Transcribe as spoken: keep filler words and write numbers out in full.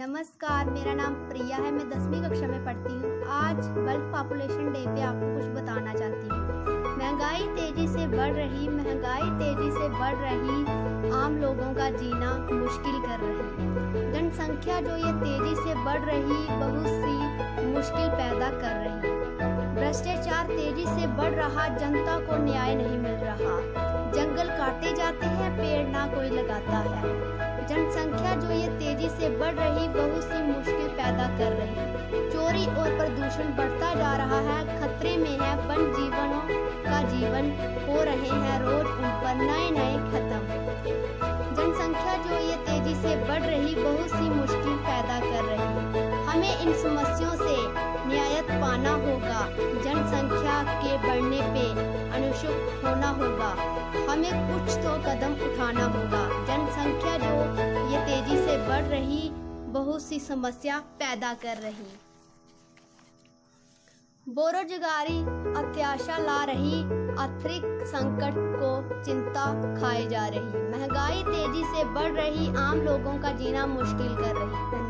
नमस्कार, मेरा नाम प्रिया है। मैं दसवीं कक्षा में पढ़ती हूँ। आज वर्ल्ड पॉपुलेशन डे पे आपको कुछ बताना चाहती हूँ। महंगाई तेजी से बढ़ रही महंगाई तेजी से बढ़ रही आम लोगों का जीना मुश्किल कर रही। जनसंख्या जो ये तेजी से बढ़ रही बहुत सी मुश्किल पैदा कर रही। भ्रष्टाचार तेजी से बढ़ रहा, जनता को न्याय नहीं मिल रहा। जंगल काटे जाते हैं, पेड़ ना कोई लगाता है। जनसंख्या जो ये तेजी से बढ़ रही बहुत सी मुश्किल पैदा कर रही। चोरी और प्रदूषण बढ़ता जा रहा है, खतरे में है वन जीवनों का जीवन हो रहे हैं रोज उन पर नए नए खत्म। जनसंख्या जो ये तेजी से बढ़ रही बहुत सी मुश्किल पैदा कर रही। हमें इन समस्याओं से न्याय पाना होगा। जनसंख्या के बढ़ने पे अनुशुक होना होगा। हमें कुछ तो कदम उठाना होगा। जनसंख्या जो ये तेजी से बढ़ रही बहुत सी समस्या पैदा कर रही। बेरोजगारी अत्याशा ला रही, आर्थिक संकट को चिंता खाए जा रही। महंगाई तेजी से बढ़ रही आम लोगों का जीना मुश्किल कर रही।